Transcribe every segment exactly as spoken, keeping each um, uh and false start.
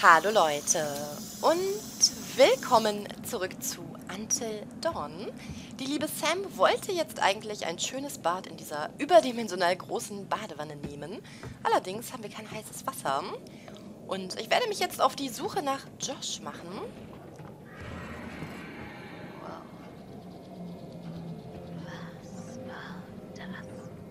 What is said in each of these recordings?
Hallo Leute und willkommen zurück zu Until Dawn. Die liebe Sam wollte jetzt eigentlich ein schönes Bad in dieser überdimensional großen Badewanne nehmen. Allerdings haben wir kein heißes Wasser. Und ich werde mich jetzt auf die Suche nach Josh machen. Wow. Was war das?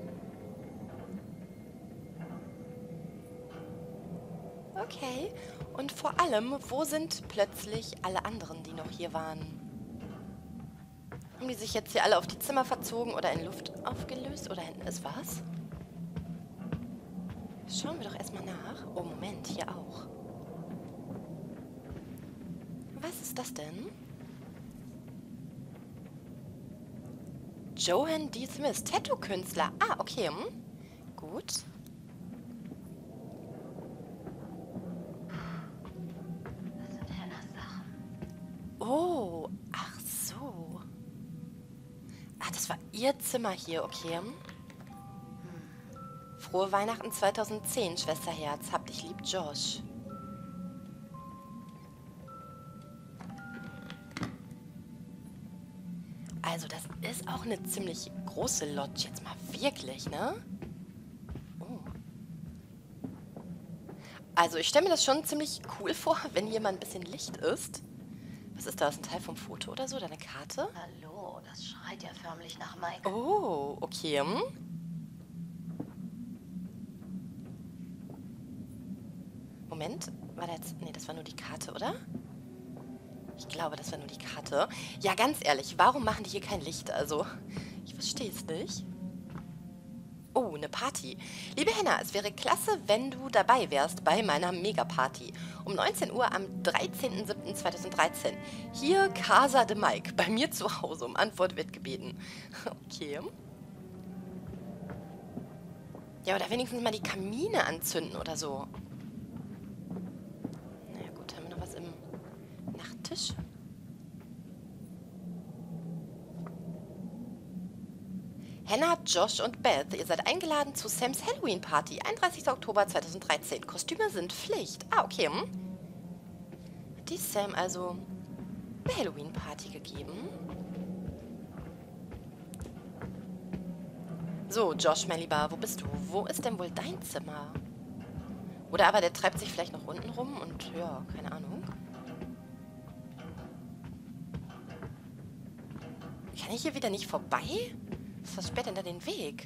Okay. Und vor allem, wo sind plötzlich alle anderen, die noch hier waren? Haben die sich jetzt hier alle auf die Zimmer verzogen oder in Luft aufgelöst? Oder hinten ist was? Schauen wir doch erstmal nach. Oh, Moment, hier auch. Was ist das denn? Johan D. Smith, Tattoo-Künstler. Ah, okay. Hm. Gut. Das sind Hannahs Sachen. Oh, ach so. Ach, das war ihr Zimmer hier, okay. Frohe Weihnachten zweitausendzehn, Schwesterherz. Hab dich lieb, Josh. Also, das ist auch eine ziemlich große Lodge. Jetzt mal wirklich, ne? Oh. Also, ich stelle mir das schon ziemlich cool vor, wenn hier mal ein bisschen Licht ist. Was ist das? Ein Teil vom Foto oder so? Oder eine Karte? Hallo, das schreit ja förmlich nach Mike. Oh, okay. Hm. Moment, war da jetzt... Nee, das war nur die Karte, oder? Ich glaube, das war nur die Karte. Ja, ganz ehrlich, warum machen die hier kein Licht? Also, ich verstehe es nicht. Oh, eine Party. Liebe Henna, es wäre klasse, wenn du dabei wärst bei meiner Mega-Party. Um neunzehn Uhr am dreizehnten siebten zweitausenddreizehn. Hier Casa de Mike, bei mir zu Hause. Um Antwort wird gebeten. Okay. Ja, oder wenigstens mal die Kamine anzünden oder so. Na ja, gut, haben wir noch was im Nachttisch? Hannah, Josh und Beth, ihr seid eingeladen zu Sams Halloween-Party, einunddreißigsten Oktober zweitausenddreizehn. Kostüme sind Pflicht. Ah, okay. Hm. Hat die Sam also eine Halloween-Party gegeben? So, Josh, mein Lieber, wo bist du? Wo ist denn wohl dein Zimmer? Oder aber der treibt sich vielleicht noch unten rum und, ja, keine Ahnung. Kann ich hier wieder nicht vorbei? Was versperrt denn da den Weg?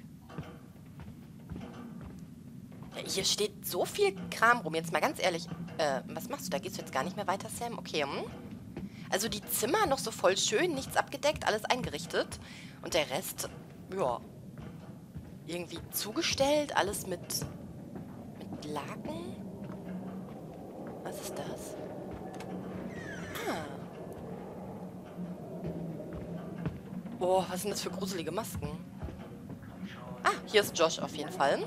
Ja, hier steht so viel Kram rum. Jetzt mal ganz ehrlich. Äh, was machst du? Da gehst du jetzt gar nicht mehr weiter, Sam? Okay, hm? Also die Zimmer noch so voll schön, nichts abgedeckt, alles eingerichtet. Und der Rest, ja, irgendwie zugestellt, alles mit, mit Laken. Was ist das? Ah. Oh, was sind das für gruselige Masken? Ah, hier ist Josh auf jeden Fall.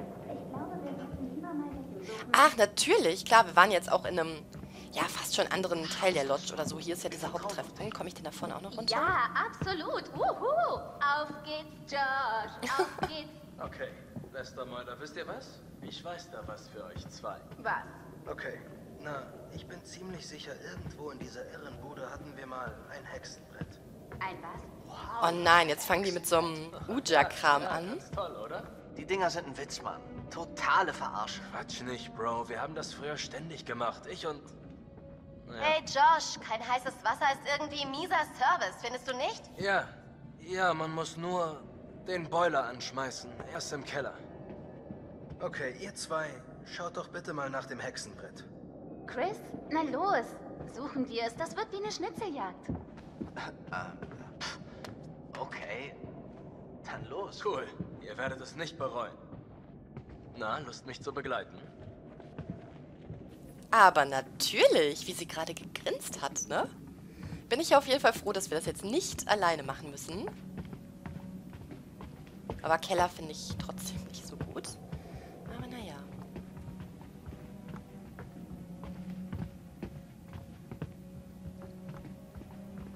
Ach, natürlich. Klar, wir waren jetzt auch in einem, ja, fast schon anderen Teil der Lodge oder so. Hier ist ja dieser Haupttreffpunkt. Komme ich denn da vorne auch noch runter? Ja, absolut. Wuhu. Auf geht's, Josh. Auf geht's. Okay, bester Mörder, wisst ihr was? Ich weiß da was für euch zwei. Was? Okay, na, ich bin ziemlich sicher, irgendwo in dieser Irrenbude hatten wir mal ein Hexenbrett. Ein was? Oh nein, jetzt fangen die mit so einem Uja-Kram Ja, an. ganz toll, oder? Die Dinger sind ein Witz, Mann. Totale Verarsche. Quatsch nicht, Bro. Wir haben das früher ständig gemacht. Ich und... Naja. Hey, Josh, kein heißes Wasser ist irgendwie ein mieser Service, findest du nicht? Ja, ja, man muss nur den Boiler anschmeißen. Erst im Keller. Okay, ihr zwei, schaut doch bitte mal nach dem Hexenbrett. Chris? Na los. Suchen wir es. Das wird wie eine Schnitzeljagd. Okay, dann los. Cool. Ihr werdet es nicht bereuen. Na, Lust mich zu begleiten? Aber natürlich, wie sie gerade gegrinst hat, ne? Bin ich auf jeden Fall froh, dass wir das jetzt nicht alleine machen müssen. Aber Keller finde ich trotzdem nicht so gut. Aber naja.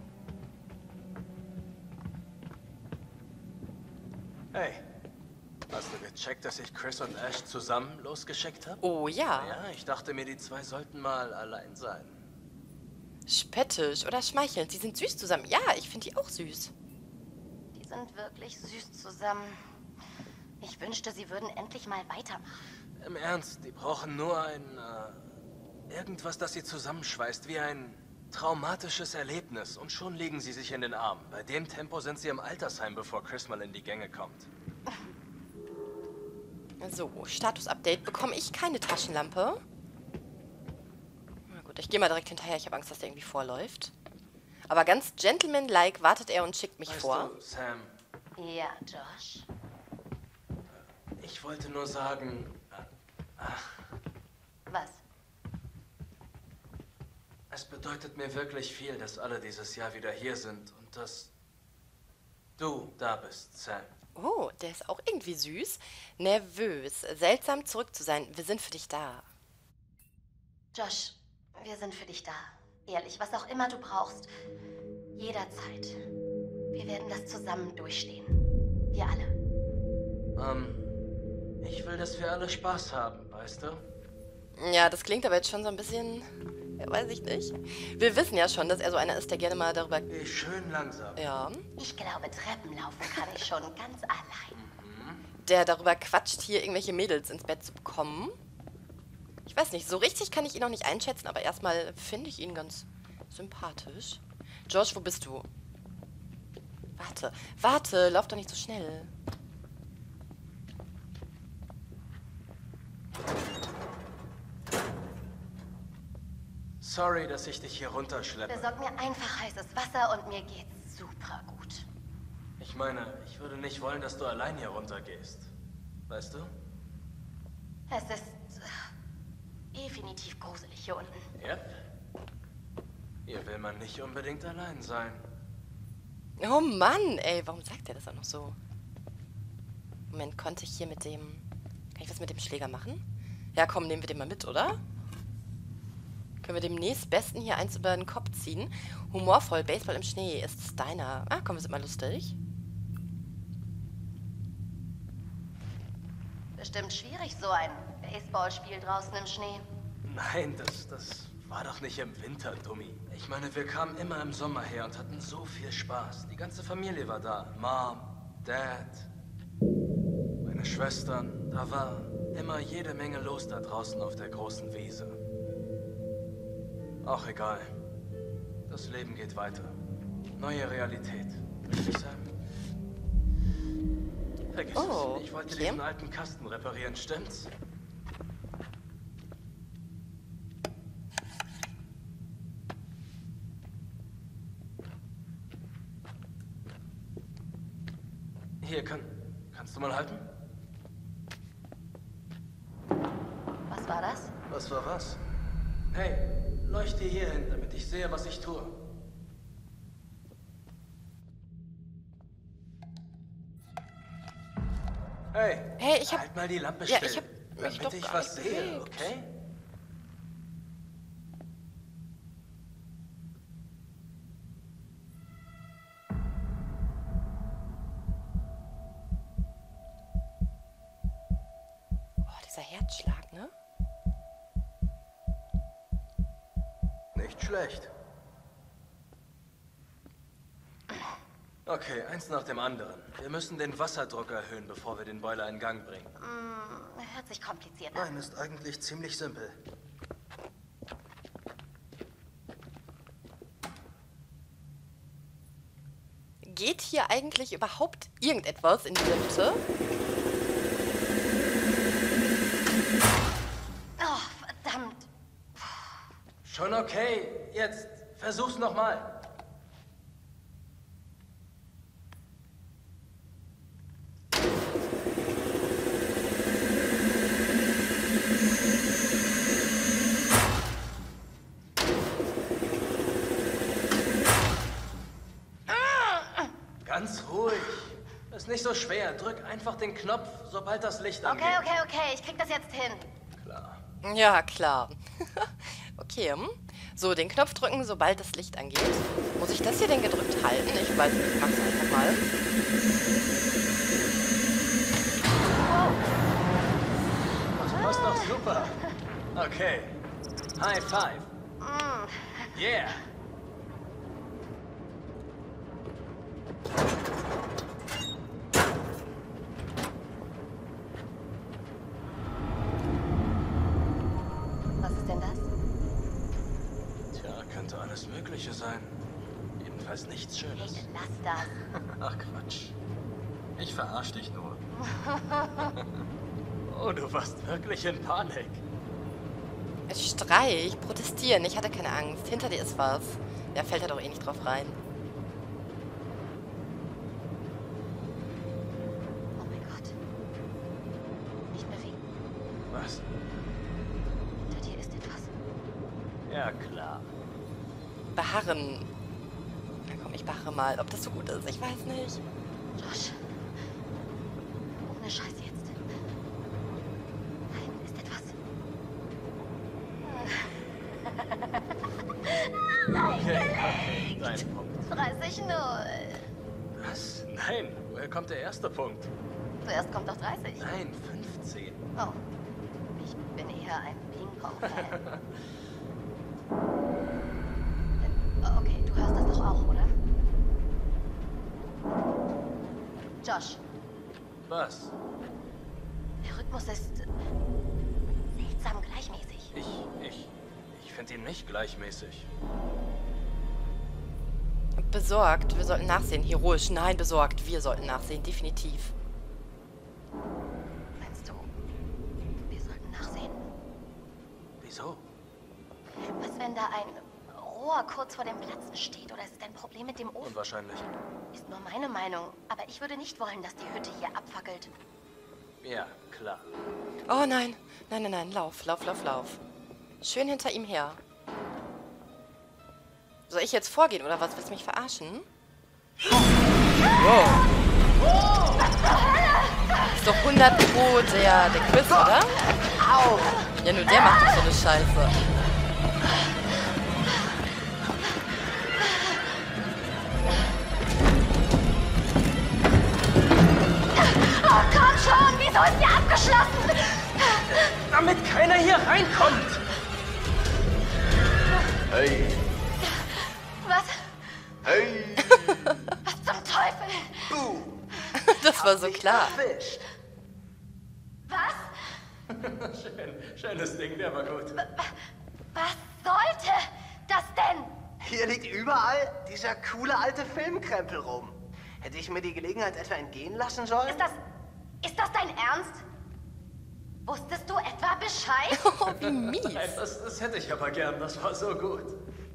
Hey, Hast du gecheckt, dass ich Chris und Ash zusammen losgeschickt habe? Oh ja. Ja, ich dachte mir, die zwei sollten mal allein sein. Spöttisch oder schmeichelnd. Sie sind süß zusammen. Ja, ich finde die auch süß. Die sind wirklich süß zusammen. Ich wünschte, sie würden endlich mal weitermachen. Im Ernst, die brauchen nur ein, äh, irgendwas, das sie zusammenschweißt, wie ein traumatisches Erlebnis. Und schon liegen sie sich in den Armen. Bei dem Tempo sind sie im Altersheim, bevor Chris mal in die Gänge kommt. So, Status-Update. Bekomme ich keine Taschenlampe? Na gut, ich gehe mal direkt hinterher. Ich habe Angst, dass der irgendwie vorläuft. Aber ganz gentleman-like wartet er und schickt mich Weißt vor. du, Sam, Ja, Josh. ich wollte nur sagen, Was? es bedeutet mir wirklich viel, dass alle dieses Jahr wieder hier sind und dass du da bist, Sam. Oh, der ist auch irgendwie süß. Nervös. Seltsam, zurück zu sein. Wir sind für dich da. Josh, wir sind für dich da. Ehrlich, was auch immer du brauchst. Jederzeit. Wir werden das zusammen durchstehen. Wir alle. Ähm, ich will, dass wir alle Spaß haben, weißt du? Ja, das klingt aber jetzt schon so ein bisschen... Ja, weiß ich nicht. Wir wissen ja schon, dass er so einer ist, der gerne mal darüber... Geh schön langsam. Ja. Ich glaube, Treppen laufen kann ich schon ganz allein. Der darüber quatscht, hier irgendwelche Mädels ins Bett zu bekommen. Ich weiß nicht, so richtig kann ich ihn noch nicht einschätzen, aber erstmal finde ich ihn ganz sympathisch. Josh, wo bist du? Warte, warte, lauf doch nicht so schnell. Sorry, dass ich dich hier runterschleppe. Besorg mir einfach heißes Wasser und mir geht's super gut. Ich meine, ich würde nicht wollen, dass du allein hier runtergehst. Weißt du? Es ist äh, definitiv gruselig hier unten. Yep. Hier will man nicht unbedingt allein sein. Oh Mann, ey, warum sagt er das auch noch so? Moment, konnte ich hier mit dem... Kann ich was mit dem Schläger machen? Ja, komm, nehmen wir den mal mit, oder? Können wir dem nächstbesten hier eins über den Kopf ziehen? Humorvoll, Baseball im Schnee. Ist es deiner? Ah, komm, wir sind mal lustig. Bestimmt schwierig, so ein Baseballspiel draußen im Schnee. Nein, das, das war doch nicht im Winter, Dummi. Ich meine, wir kamen immer im Sommer her und hatten so viel Spaß. Die ganze Familie war da. Mom, Dad, meine Schwestern. Da war immer jede Menge los da draußen auf der großen Wiese. Auch egal. Das Leben geht weiter. Neue Realität. Richtig sagen? Vergiss Oh, es. Ich wollte okay. diesen alten Kasten reparieren, stimmt's? Hier, kann, kannst du mal halten? Was war das? Was war was? Hey, leuchte hier hin, damit ich sehe, was ich tue. Hey, Hey, ich hab- halt mal die Lampe Ja, still, ich hab mich damit doch ich gar was nicht sehe, bewegt. okay? Oh, dieser Herzschlag, ne? Nicht schlecht. Okay, eins nach dem anderen. Wir müssen den Wasserdruck erhöhen, bevor wir den Boiler in Gang bringen. Hm, hört sich kompliziert an. Nein, ist eigentlich ziemlich simpel. Geht hier eigentlich überhaupt irgendetwas in dieser Hütte? Oh, verdammt. Schon okay. Jetzt versuch's nochmal. Ganz ruhig. Ist nicht so schwer. Drück einfach den Knopf, sobald das Licht angeht. Okay, okay, okay, ich krieg das jetzt hin. Klar. Ja, klar. Okay, hm. So, den Knopf drücken, sobald das Licht angeht. Muss ich das hier denn gedrückt halten? Ich weiß nicht, ich mach's einfach mal. ist doch super. Okay. High five. Yeah. Was ist denn das? Tja, könnte alles Mögliche sein. Jedenfalls nichts Schönes. Hey, lass das. Ach Quatsch. Ich verarsch dich nur. Oh, du warst wirklich in Panik. Streich, protestieren. Ich hatte keine Angst. Hinter dir ist was. Der fällt ja doch eh nicht drauf rein. Oh mein Gott. Nicht bewegen. Was? Hinter dir ist etwas. Ja, klar. Beharren. Na komm, ich beharre mal. Ob das so gut ist, ich weiß nicht. Josh. Ohne Scheiß jetzt. Nein, ist etwas. Okay, okay, dein Punkt. dreißig null. Was? Nein, woher kommt der erste Punkt? Zuerst kommt doch dreißig. Nein, fünfzehn. Oh. Ich bin eher ein Ping-Pong-Fan. Äh, okay, du hörst das doch auch, oder? Josh, Was? der Rhythmus ist äh, seltsam gleichmäßig. Ich, ich, ich finde ihn nicht gleichmäßig. Besorgt. Wir sollten nachsehen. Heroisch. Nein, besorgt. Wir sollten nachsehen. Definitiv. Meinst du, wir sollten nachsehen? Wieso? Was, wenn da ein Rohr kurz vor dem Platzen steht? Oder ist es ein Problem mit dem Ofen? Unwahrscheinlich. Ist nur meine Meinung. Aber ich würde nicht wollen, dass die Hütte hier abfackelt. Ja, klar. Oh nein. Nein, nein, nein. Lauf, lauf, lauf, lauf. Schön hinter ihm her. Soll ich jetzt vorgehen, oder was? Willst du mich verarschen? Wow. Ist doch hundert Pro der, der Quiz, oder? Au! Ja, nur der macht doch so eine Scheiße. Oh, komm schon! Wieso ist die abgeschlossen? Damit keiner hier reinkommt! Hey, Was? Hey! Was zum Teufel? Boom! Das war so Dich klar. erwischt. Was? Schön, schönes Ding, der war gut. Was sollte das denn? Hier liegt überall dieser coole alte Filmkrempel rum. Hätte ich mir die Gelegenheit etwa entgehen lassen sollen? Ist das... Ist das dein Ernst? Wusstest du etwa Bescheid? Oh, wie mies. Nein, das, das hätte ich aber gern, das war so gut.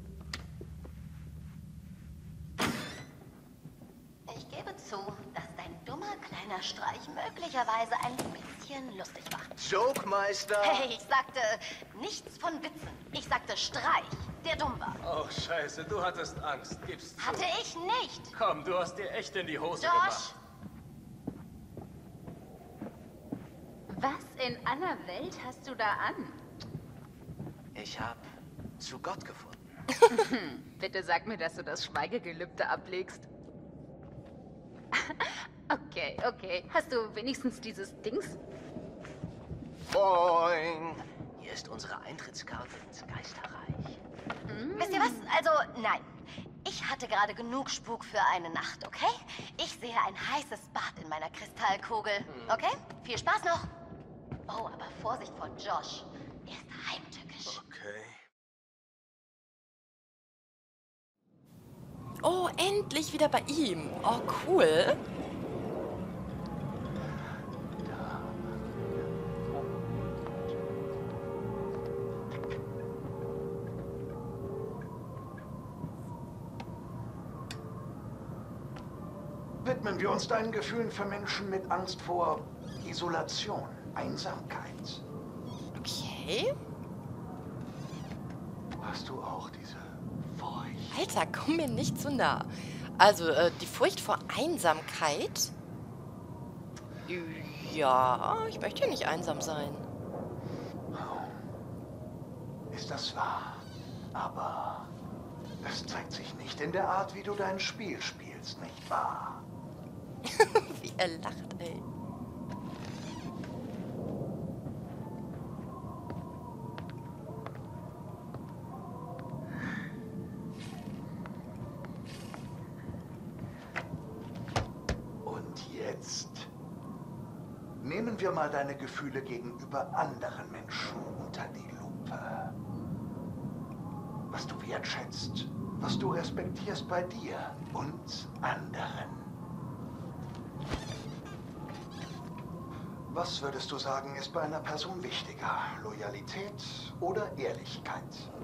Ich gebe zu, dass dein dummer kleiner Streich möglicherweise ein bisschen lustig war. Jokemeister! Hey, ich sagte nichts von Witzen. Ich sagte Streich, der dumm war. Oh, scheiße, du hattest Angst, gib's zu. Hatte ich nicht. Komm, du hast dir echt in die Hose Josh, gemacht. Was in aller Welt hast du da an? Ich hab zu Gott gefunden. Bitte sag mir, dass du das Schweigegelübde ablegst. Okay, okay. Hast du wenigstens dieses Dings? Boing! Hier ist unsere Eintrittskarte ins Geisterreich. wisst ihr was? Also, nein. Ich hatte gerade genug Spuk für eine Nacht, okay? Ich sehe ein heißes Bad in meiner Kristallkugel. Okay? Viel Spaß noch. Oh, aber Vorsicht vor Josh. Er ist heimtückisch. Okay. Oh, endlich wieder bei ihm. Oh, cool. Widmen wir uns deinen Gefühlen für Menschen mit Angst vor Isolation, Einsamkeit. Okay. Hast du auch diese Furcht? Alter, komm mir nicht zu nah. Also, äh, die Furcht vor Einsamkeit? Ja, ich möchte ja nicht einsam sein. Ist das wahr? Aber es zeigt sich nicht in der Art, wie du dein Spiel spielst, nicht wahr? Wie er lacht, ey. Nehmen wir mal deine Gefühle gegenüber anderen Menschen unter die Lupe. Was du wertschätzt, was du respektierst bei dir und anderen. Was würdest du sagen, ist bei einer Person wichtiger? Loyalität oder Ehrlichkeit?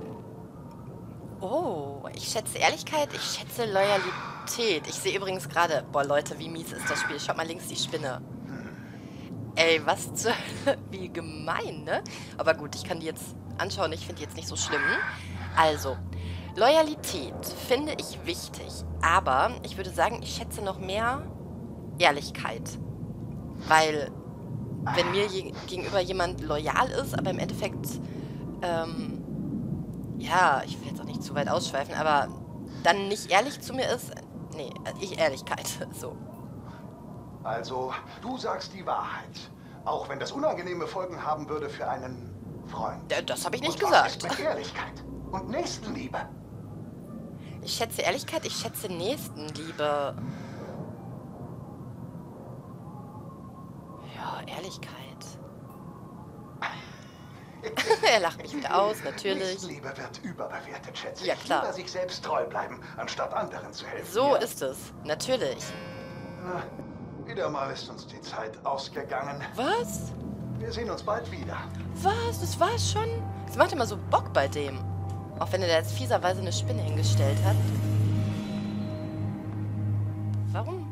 Oh, ich schätze Ehrlichkeit, ich schätze Loyalität. Ich sehe übrigens gerade, boah Leute, wie mies ist das Spiel. Schaut mal links die Spinne. Ey, was zur Hölle, wie gemein, ne? Aber gut, ich kann die jetzt anschauen, ich finde die jetzt nicht so schlimm. Also, Loyalität finde ich wichtig, aber ich würde sagen, ich schätze noch mehr Ehrlichkeit. Weil, wenn mir je, gegenüber jemand loyal ist, aber im Endeffekt, ähm, ja, ich will jetzt auch nicht zu weit ausschweifen, aber dann nicht ehrlich zu mir ist, nee, ich Ehrlichkeit, so. Also, du sagst die Wahrheit, auch wenn das unangenehme Folgen haben würde für einen Freund. Ja, das habe ich nicht Und was gesagt. ist mit Ehrlichkeit und Nächstenliebe? Ich schätze Ehrlichkeit, ich schätze Nächstenliebe. Ja, Ehrlichkeit. Er lacht mich wieder aus, natürlich. Nächstenliebe wird überbewertet, schätze ich. Ja, klar. Lieber sich selbst treu bleiben, anstatt anderen zu helfen. So ja? ist es, natürlich. Na, wieder mal ist uns die Zeit ausgegangen. Was? Wir sehen uns bald wieder. Was? Das war's schon? Das macht immer so Bock bei dem. Auch wenn er da jetzt fieserweise eine Spinne hingestellt hat. Warum?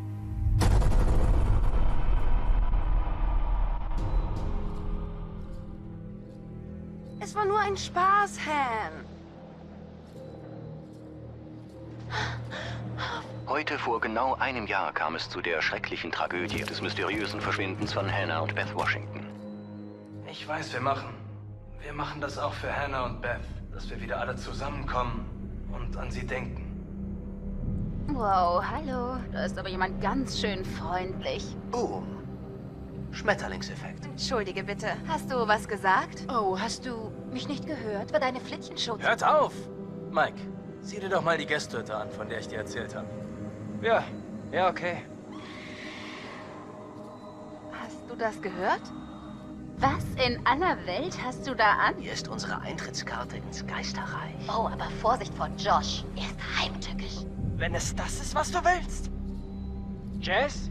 Es war nur ein Spaß, Han. Heute vor genau einem Jahr kam es zu der schrecklichen Tragödie des mysteriösen Verschwindens von Hannah und Beth Washington. Ich weiß, wir machen. Wir machen das auch für Hannah und Beth, dass wir wieder alle zusammenkommen und an sie denken. Wow, hallo. Da ist aber jemand ganz schön freundlich. Boom. Schmetterlingseffekt. Entschuldige bitte. Hast du was gesagt? Oh, hast du mich nicht gehört? War deine Flittchenshow? Hört auf! Mike, sieh dir doch mal die Gästhütte an, von der ich dir erzählt habe. Ja, ja, okay. Hast du das gehört? Was in aller Welt hast du da an? Hier ist unsere Eintrittskarte ins Geisterreich. Oh, aber Vorsicht vor Josh. Er ist heimtückisch. Wenn es das ist, was du willst. Jess?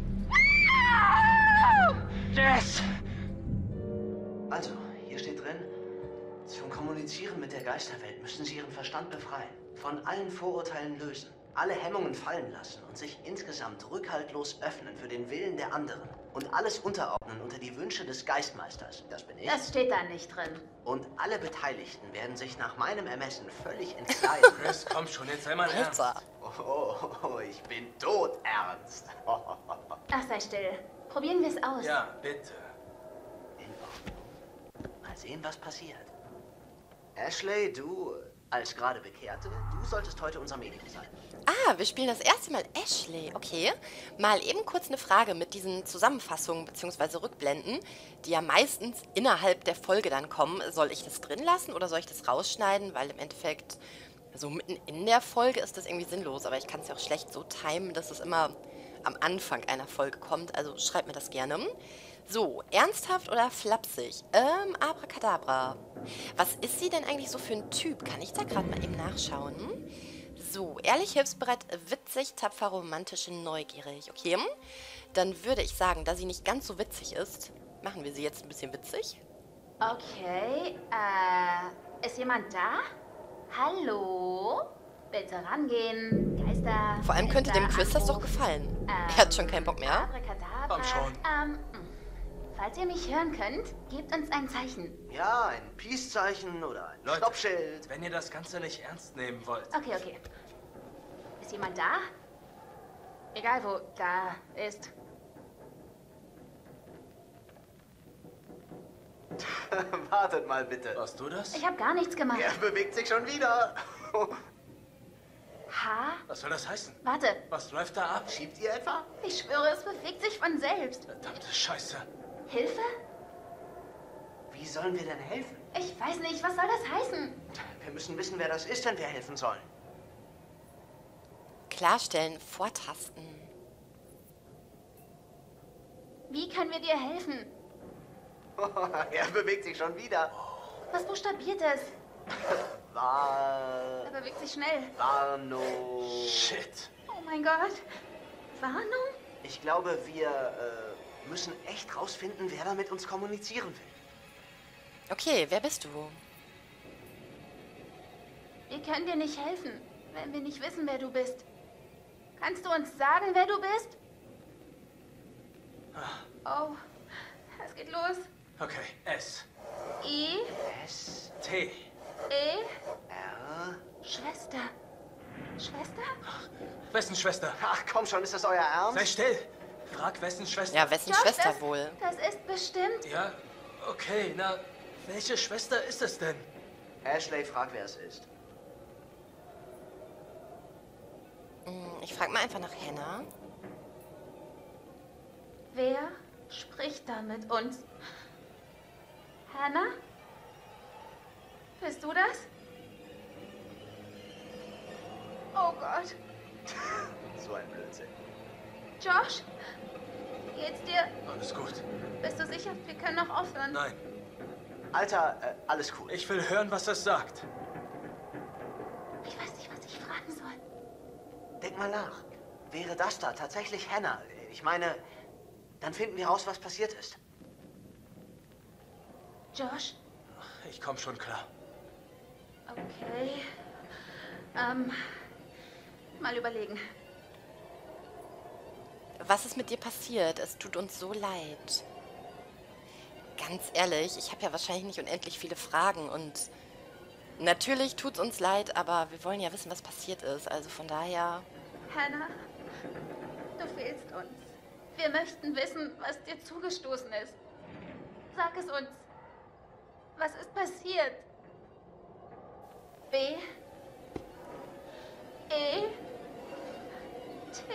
Jess! Also, hier steht drin, zum Kommunizieren mit der Geisterwelt müssen Sie Ihren Verstand befreien, von allen Vorurteilen lösen, alle Hemmungen fallen lassen und sich insgesamt rückhaltlos öffnen für den Willen der anderen und alles unterordnen unter die Wünsche des Geistmeisters. Das bin ich. Das steht da nicht drin. Und alle Beteiligten werden sich nach meinem Ermessen völlig entkleiden. Chris, komm schon, jetzt sei mal ernst. Alter. Oh, oh, oh, ich bin todernst. Ach, sei still. Probieren wir es aus. Ja, bitte. In Ordnung. Mal sehen, was passiert. Ashley, du, als gerade Bekehrte, du solltest heute unser Medium sein. Ah, wir spielen das erste Mal Ashley. Okay. Mal eben kurz eine Frage mit diesen Zusammenfassungen bzw. Rückblenden, die ja meistens innerhalb der Folge dann kommen. Soll ich das drin lassen oder soll ich das rausschneiden? Weil im Endeffekt, so mitten in der Folge ist das irgendwie sinnlos. Aber ich kann es ja auch schlecht so timen, dass es immer am Anfang einer Folge kommt. Also schreibt mir das gerne. So, ernsthaft oder flapsig? Ähm, Abracadabra. Was ist sie denn eigentlich so für ein Typ? Kann ich da gerade mal eben nachschauen? So, ehrlich, hilfsbereit, witzig, tapfer, romantisch, neugierig. Okay, dann würde ich sagen, da sie nicht ganz so witzig ist, machen wir sie jetzt ein bisschen witzig. Okay, äh, ist jemand da? Hallo? Bitte rangehen. Geister. Vor allem könnte Geister, dem Chris das doch Anruf. gefallen. Ähm, Er hat schon keinen Bock mehr. Abracadabra. Komm schon. Ähm, falls ihr mich hören könnt, gebt uns ein Zeichen. Ja, ein Peace-Zeichen oder ein Leute, Stoppschild. wenn ihr das Ganze nicht ernst nehmen wollt. Okay, okay. Ist jemand da? Egal wo da ist. Wartet mal bitte. Warst du das? Ich habe gar nichts gemacht. Er bewegt sich schon wieder. Ha? Was soll das heißen? Warte, Was läuft da ab? Schiebt ihr etwa? ich schwöre, es bewegt sich von selbst. Verdammte Scheiße. Hilfe? Wie sollen wir denn helfen? Ich weiß nicht, was soll das heißen? Wir müssen wissen, wer das ist, wenn wir helfen sollen. Klarstellen, vortasten. Wie können wir dir helfen? Er bewegt sich schon wieder. Was buchstabiert es? War... Er bewegt sich schnell. Warnung. Shit. Oh mein Gott. Warnung? Ich glaube, wir äh, müssen echt rausfinden, wer da mit uns kommunizieren will. Okay, wer bist du? Wir können dir nicht helfen, wenn wir nicht wissen, wer du bist. Kannst du uns sagen, wer du bist? Oh, es geht los. Okay, S. I, S, T. E, R... Schwester. Schwester? Wessen Schwester? Ach komm schon, ist das euer Ernst? Sei still. Frag wessen Schwester. Ja, wessen Josh, Schwester das, wohl? Das ist bestimmt. Ja, okay, na, welche Schwester ist es denn? Ashley, frag, wer es ist. Hm, Ich frage mal einfach nach Hannah. Wer spricht da mit uns? Hannah? Bist du das? Oh Gott. So ein Blödsinn. Josh? Geht's dir? Alles gut. Bist du sicher? Wir können noch aufhören. Nein, Alter, äh, alles cool. ich will hören, was es sagt. Ich weiß nicht, was ich fragen soll. Denk mal nach. Wäre das da tatsächlich Hannah? Ich meine, dann finden wir raus, was passiert ist. Josh? Ich komm schon klar. Okay. Ähm, mal überlegen. Was ist mit dir passiert? Es tut uns so leid. Ganz ehrlich, ich habe ja wahrscheinlich nicht unendlich viele Fragen und natürlich tut's uns leid, aber wir wollen ja wissen, was passiert ist. Also von daher... Hannah, du fehlst uns. Wir möchten wissen, was dir zugestoßen ist. Sag es uns. Was ist passiert? B. E. T.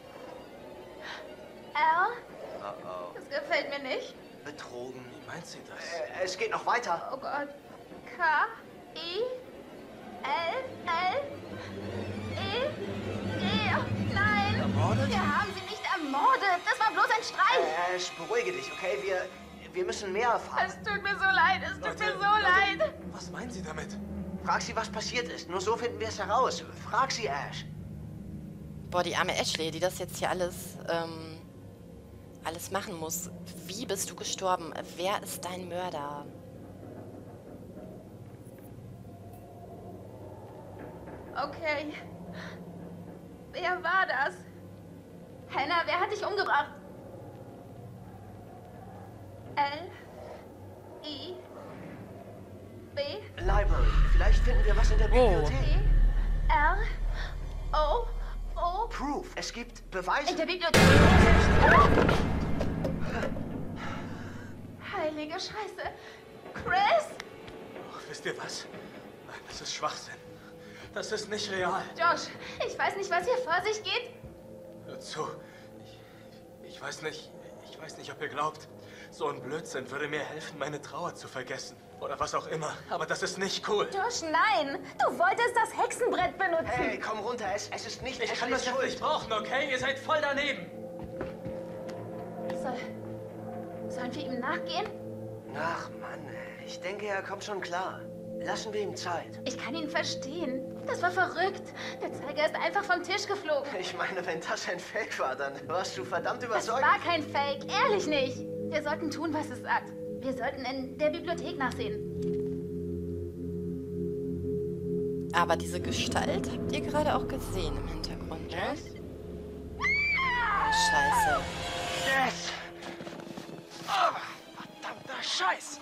R. Oh oh. Das gefällt mir nicht. Betrogen. Wie meint sie das? Äh, es geht noch weiter. Oh Gott. K. I. L. L. E. D. Nein. Ermordet? Wir haben sie nicht ermordet. Das war bloß ein Streit. Äh, Ash, beruhige dich, okay? Wir, wir müssen mehr erfahren. Es tut mir so leid. Es tut Leute, mir so Leute, leid. Was meinen Sie damit? Frag sie, was passiert ist. Nur so finden wir es heraus. Frag sie, Ash. Boah, die arme Ashley, die das jetzt hier alles, ähm, alles machen muss. Wie bist du gestorben? Wer ist dein Mörder? Okay. Wer war das? Hannah, wer hat dich umgebracht? L. I. B. Library. Vielleicht finden wir was in der Bibliothek. E. R. O. O. Proof. Es gibt Beweise. In der Bibliothek. Heilige Scheiße. Chris? Ach, wisst ihr was? Nein, das ist Schwachsinn. Das ist nicht real. Josh, ich weiß nicht, was hier vor sich geht. Hört zu. Ich, ich weiß nicht, ich weiß nicht, ob ihr glaubt, so ein Blödsinn würde mir helfen, meine Trauer zu vergessen. Oder was auch immer. Aber das ist nicht cool. Josh, nein. Du wolltest das Hexenbrett benutzen. Hey, komm runter. Es, es ist nicht Ich kann Ashleys das jetzt nicht brauchen, okay? Ihr seid voll daneben. Soll, sollen wir ihm nachgehen? Ach, Mann. Ich denke, er kommt schon klar. Lassen wir ihm Zeit. Ich kann ihn verstehen. Das war verrückt. Der Zeiger ist einfach vom Tisch geflogen. Ich meine, wenn das ein Fake war, dann warst du verdammt Das überzeugt. war kein Fake. Ehrlich nicht. Wir sollten tun, was es sagt. Wir sollten in der Bibliothek nachsehen. Aber diese Gestalt habt ihr gerade auch gesehen im Hintergrund, ne? Oh, scheiße. Yes! Oh, verdammter Scheiß!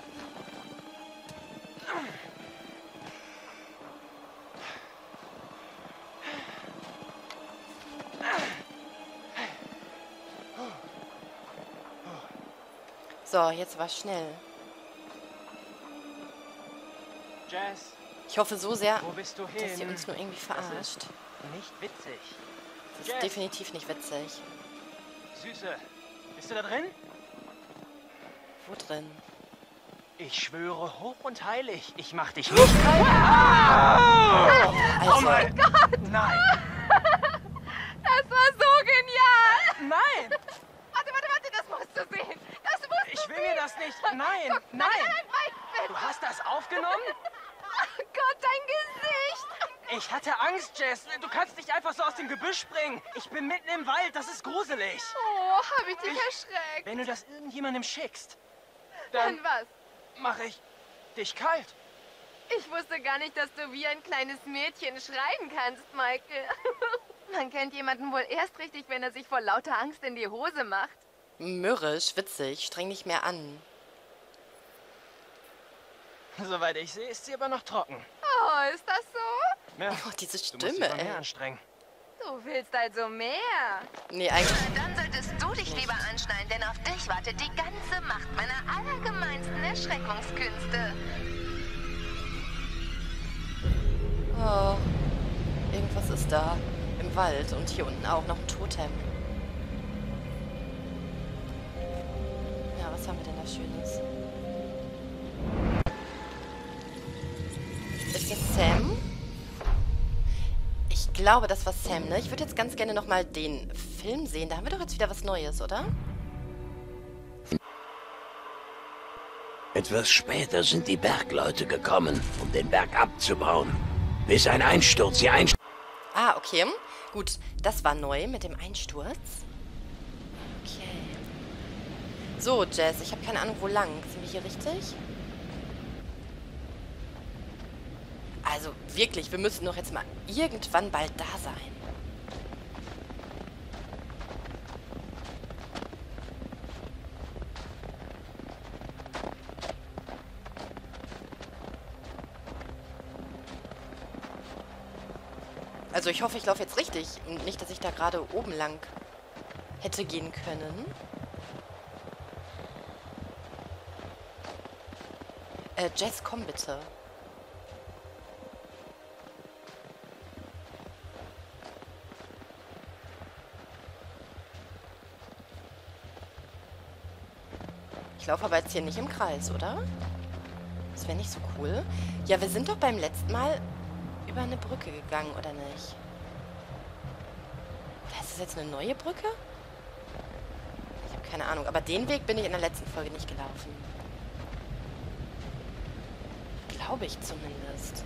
So, jetzt war schnell. Jess, Ich hoffe so sehr, wo bist du dass ihr hin? uns nur irgendwie verarscht. Nicht witzig. Das ist Jess. definitiv nicht witzig. Süße, bist du da drin? Wo drin? Ich schwöre hoch und heilig, ich mach dich nicht kalt. Also, Nein! Das war so genial. Nein! Warte, warte, warte, das musst du sehen. Das musst Ich will will mir das nicht. Nein, Guck, nein. nein. Du hast das aufgenommen? Oh Gott, dein Gesicht. Ich hatte Angst, Jess. Du kannst nicht einfach so aus dem Gebüsch springen. Ich bin mitten im Wald. Das ist gruselig. Oh, hab ich dich erschreckt. Wenn du das irgendjemandem schickst, Dann dann was? mache ich dich kalt. Ich wusste gar nicht, dass du wie ein kleines Mädchen schreien kannst, Michael. Man kennt jemanden wohl erst richtig, wenn er sich vor lauter Angst in die Hose macht. Mürrisch, witzig, streng dich mehr an. Soweit ich sehe, ist sie aber noch trocken. Oh, ist das so? Ja, Oh, diese du musst Stimme, dich mal ey. mehr anstrengen. Du willst also mehr. Nee, eigentlich... Dann solltest du dich lieber anschnallen, denn auf dich wartet die ganze Macht meiner allergemeinsten Erschreckungskünste. Oh, irgendwas ist da. Im Wald und hier unten auch noch ein Totem. Ja, was haben wir denn da Schönes? Ist das Sam? Ich glaube, das war Sam, ne? Ich würde jetzt ganz gerne nochmal den Film sehen. Da haben wir doch jetzt wieder was Neues, oder? Etwas später sind die Bergleute gekommen, um den Berg abzubauen. Bis ein Einsturz sie einst... Ah, okay. Gut, das war neu mit dem Einsturz. Okay. So, Jess, ich habe keine Ahnung, wo lang. Sind wir hier richtig? Also, wirklich, wir müssen doch jetzt mal irgendwann bald da sein. Also ich hoffe, ich laufe jetzt richtig und nicht, dass ich da gerade oben lang hätte gehen können. Äh, Jess, komm bitte. Ich laufe aber jetzt hier nicht im Kreis, oder? Das wäre nicht so cool. Ja, wir sind doch beim letzten Mal über eine Brücke gegangen, oder nicht? Oder ist das jetzt eine neue Brücke? Ich habe keine Ahnung. Aber den Weg bin ich in der letzten Folge nicht gelaufen. Glaube ich zumindest.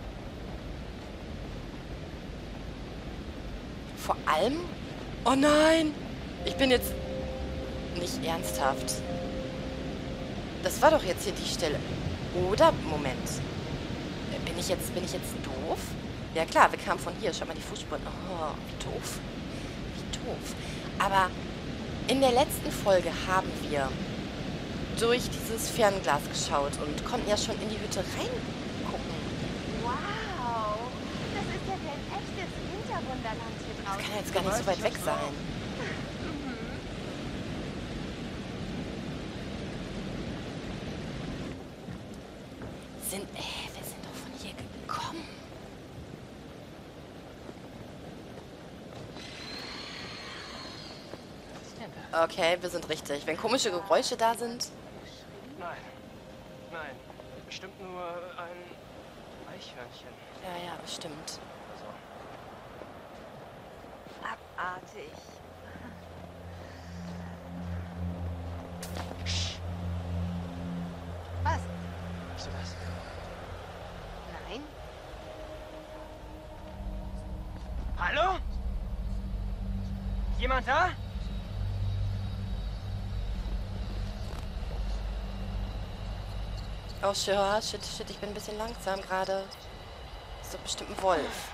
Vor allem... Oh nein! Ich bin jetzt... Nicht ernsthaft. Das war doch jetzt hier die Stelle. Oder? Moment. Bin ich jetzt, bin ich jetzt doof? Ja klar, wir kamen von hier. Schau mal die Fußspuren. Oh, wie doof. Wie doof. Aber in der letzten Folge haben wir durch dieses Fernglas geschaut und konnten ja schon in die Hütte reingucken. Wow. Das ist ja wie ein echtes Winterwunderland hier Das draußen. kann ja jetzt gar nicht so weit weg sein. Sind, äh, wir sind doch von hier gekommen. Okay, wir sind richtig. Wenn komische Geräusche da sind... Nein, nein. Bestimmt nur ein Eichhörnchen. Ja, ja, bestimmt. Also, Abartig. Was? weißt du das? Nein? Hallo? Jemand da? Oh, sure. Shit, shit, ich bin ein bisschen langsam gerade. Ist doch bestimmt ein Wolf.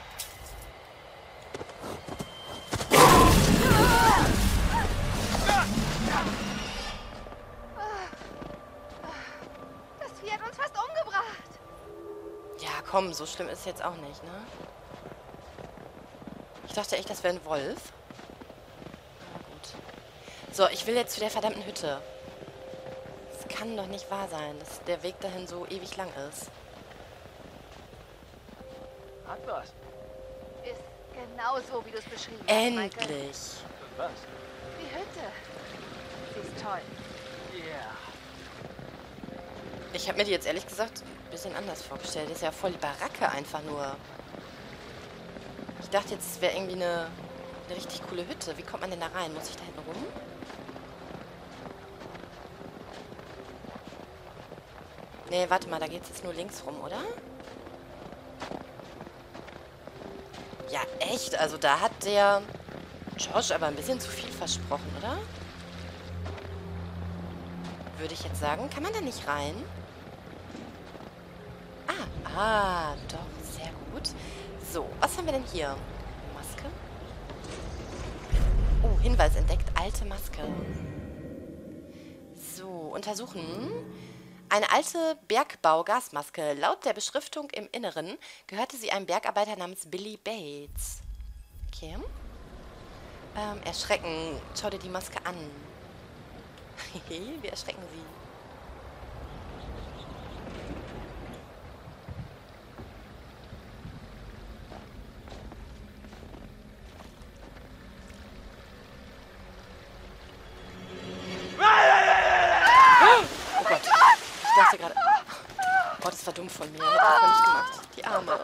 Das Vieh hat uns fast umgebracht. Ja, komm, so schlimm ist es jetzt auch nicht, ne? Ich dachte echt, das wäre ein Wolf. Na gut. So, ich will jetzt zu der verdammten Hütte. Das kann doch nicht wahr sein, dass der Weg dahin so ewig lang ist. Hat was. Ist genau so, wie du es beschrieben hast, Michael. Endlich! Was? Die Hütte. Sie ist toll. Ja. Ich habe mir die jetzt ehrlich gesagt ein bisschen anders vorgestellt. Das ist ja voll die Baracke einfach nur. Ich dachte jetzt, es wäre irgendwie eine, eine richtig coole Hütte. Wie kommt man denn da rein? Muss ich da hinten rum? Nee, warte mal, da geht's jetzt nur links rum, oder? Ja, echt? Also da hat der Josh aber ein bisschen zu viel versprochen, oder? Würde ich jetzt sagen. Kann man da nicht rein? Ah, ah, doch, sehr gut. So, was haben wir denn hier? Maske? Oh, Hinweis entdeckt. Alte Maske. So, untersuchen. Eine alte Bergbau-Gasmaske. Laut der Beschriftung im Inneren gehörte sie einem Bergarbeiter namens Billy Bates. Okay. Ähm, erschrecken. Schau dir die Maske an. Wir erschrecken sie. Oh Gott. Ich dachte gerade... Oh, das war dumm von mir. Hätte ich mal nicht gemacht. Die Arme.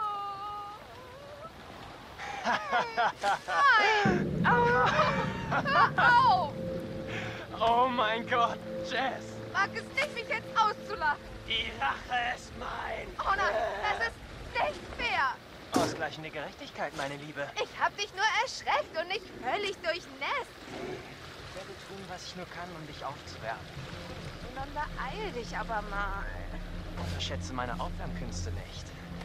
Au! Oh mein Gott, Jess! Mag es nicht, mich jetzt auszulachen. Die Rache ist mein! Oh nein, das ist nicht fair. Ausgleichende Gerechtigkeit, meine Liebe. Ich hab dich nur erschreckt und nicht völlig durchnässt. Ich werde tun, was ich nur kann, um dich aufzuwärmen. Dann beeil dich aber mal. Unterschätze meine Aufwärmkünste nicht.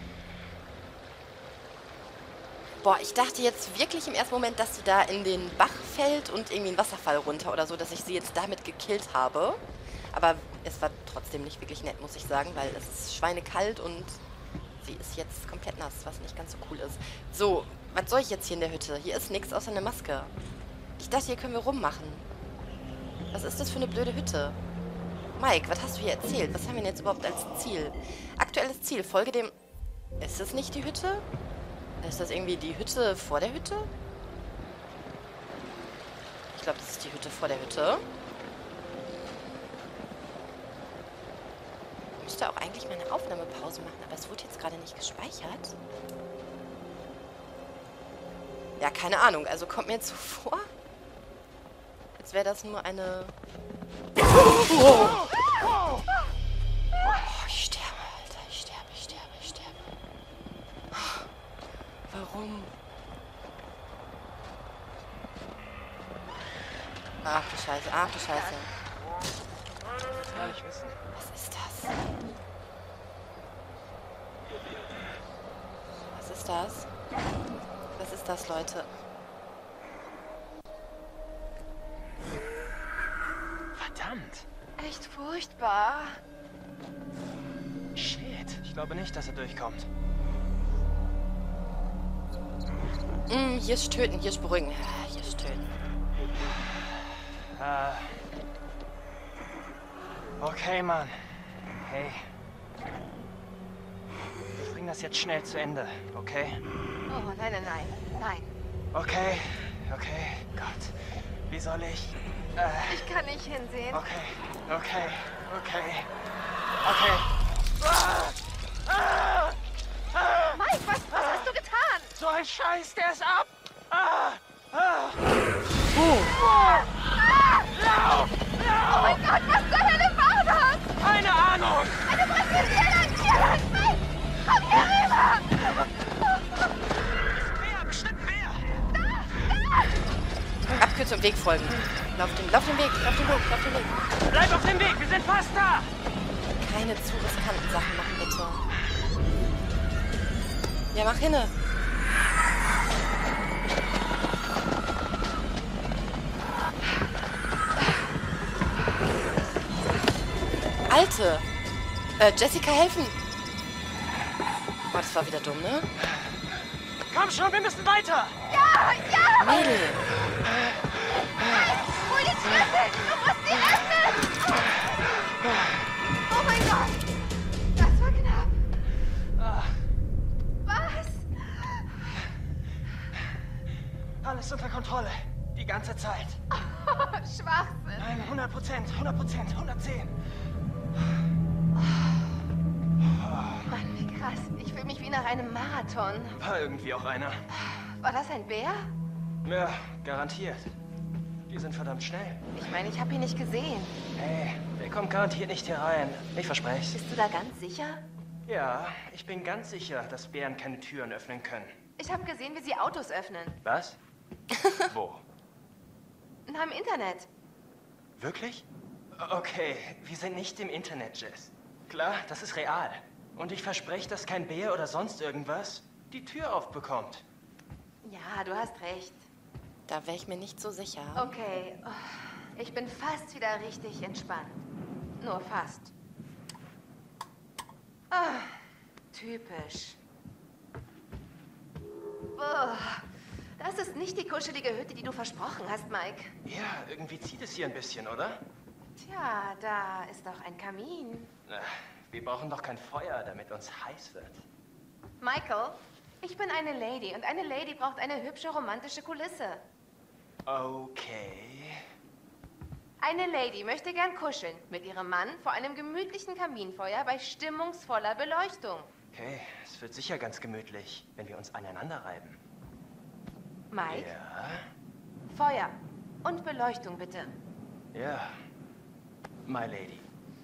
Boah, ich dachte jetzt wirklich im ersten Moment, dass sie da in den Bach fällt und irgendwie einen Wasserfall runter oder so, dass ich sie jetzt damit gekillt habe. Aber es war trotzdem nicht wirklich nett, muss ich sagen, weil es ist schweinekalt und sie ist jetzt komplett nass, was nicht ganz so cool ist. So, was soll ich jetzt hier in der Hütte? Hier ist nichts außer eine Maske. Ich dachte, hier können wir rummachen. Was ist das für eine blöde Hütte? Mike, was hast du hier erzählt? Was haben wir denn jetzt überhaupt als Ziel? Aktuelles Ziel, folge dem... Ist das nicht die Hütte? Ist das irgendwie die Hütte vor der Hütte? Ich glaube, das ist die Hütte vor der Hütte. Ich müsste auch eigentlich mal eine Aufnahmepause machen, aber es wurde jetzt gerade nicht gespeichert. Ja, keine Ahnung. Also kommt mir jetzt so vor, als wäre das nur eine... Oh, ich sterbe, Alter. Ich sterbe, ich sterbe, ich sterbe. Warum? Ach du Scheiße, ach du Scheiße. Das will ich wissen. Was ist das? Was ist das? Was ist das, Leute? Verdammt. Echt furchtbar. Shit. Ich glaube nicht, dass er durchkommt. Mm, hier ist töten, hier ist beruhigen. Ah, hier ist töten. Äh. Okay, Mann. Hey. Ich bring das jetzt schnell zu Ende, okay? Oh, nein, nein, nein. Nein. Okay, okay. Gott. Wie soll ich... Äh, Ich kann nicht hinsehen. okay, okay, okay. Okay. Ah! Ah! Ah! Mike, was, was hast du getan? So ein Scheiß, der ist ab! Ah! Ah! Ah! Lauf! Oh Lauf! mein Gott, was zur Hölle war das? Keine Ahnung! Eine Brasilianerin! Tierland! Mike! Komm hier rüber! Wer? Bestimmt wer? Abkürzung, Weg folgen. Lauf den, lauf den Weg, lauf den Weg, lauf den Weg. Bleib auf dem Weg, wir sind fast da! Keine zu riskanten Sachen machen, bitte. Ja, mach hinne. Alte! Äh, Jessica, helfen! Oh, das war wieder dumm, ne? Komm schon, wir müssen weiter! Ja, ja! Mädel! Hol den Schlüssel! Du musst sie öffnen! Oh mein Gott! Das war knapp. Ah, Was? alles unter Kontrolle. Die ganze Zeit. Oh, Schwachsinn. Nein, hundert Prozent, hundert Prozent, hundertzehn. Mann, wie krass. Ich fühle mich wie nach einem Marathon. War irgendwie auch einer. War das ein Bär? Ja, garantiert. Die sind verdammt schnell. Ich meine, ich habe ihn nicht gesehen. Hey, Der kommt garantiert nicht hier rein. Ich verspreche es. Bist du da ganz sicher? Ja, ich bin ganz sicher, dass Bären keine Türen öffnen können. Ich habe gesehen, wie sie Autos öffnen. Was? Wo? Na, im Internet. Wirklich? Okay, wir sind nicht im Internet, Jess. Klar, das ist real. Und ich verspreche, dass kein Bär oder sonst irgendwas die Tür aufbekommt. Ja, du hast recht. Da wäre ich mir nicht so sicher. Okay, oh, ich bin fast wieder richtig entspannt. Nur fast. Ah, typisch. Oh, das ist nicht die kuschelige Hütte, die du versprochen hast, Mike. Ja, irgendwie zieht es hier ein bisschen, oder? Tja, da ist doch ein Kamin. Na, wir brauchen doch kein Feuer, damit uns heiß wird. Michael, ich bin eine Lady und eine Lady braucht eine hübsche romantische Kulisse. Okay. Eine Lady möchte gern kuscheln mit ihrem Mann vor einem gemütlichen Kaminfeuer bei stimmungsvoller Beleuchtung. Okay, es wird sicher ganz gemütlich, wenn wir uns aneinander reiben. Mike? Ja? Feuer und Beleuchtung, bitte. Ja, my lady.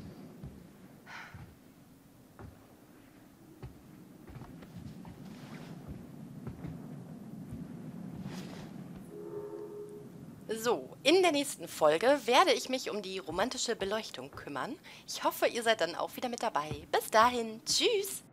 So, in der nächsten Folge werde ich mich um die romantische Beleuchtung kümmern. Ich hoffe, ihr seid dann auch wieder mit dabei. Bis dahin, tschüss!